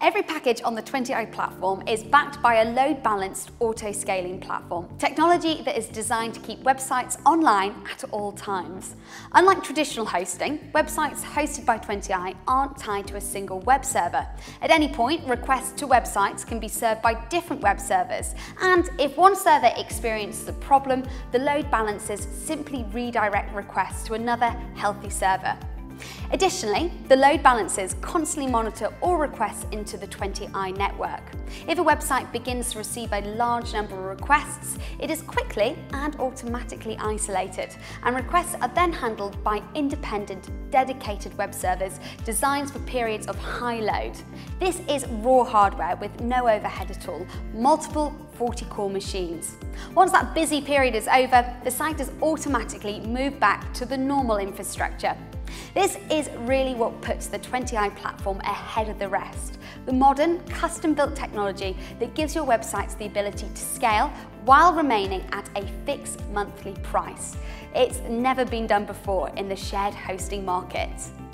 Every package on the 20i platform is backed by a load-balanced auto-scaling platform, technology that is designed to keep websites online at all times. Unlike traditional hosting, websites hosted by 20i aren't tied to a single web server. At any point, requests to websites can be served by different web servers, and if one server experiences a problem, the load balancers simply redirect requests to another healthy server. Additionally, the load balancers constantly monitor all requests into the 20i network. If a website begins to receive a large number of requests, it is quickly and automatically isolated, and requests are then handled by independent, dedicated web servers designed for periods of high load. This is raw hardware with no overhead at all, multiple 40-core machines. Once that busy period is over, the site is automatically moved back to the normal infrastructure. This is really what puts the 20i platform ahead of the rest. The modern, custom-built technology that gives your websites the ability to scale while remaining at a fixed monthly price. It's never been done before in the shared hosting market.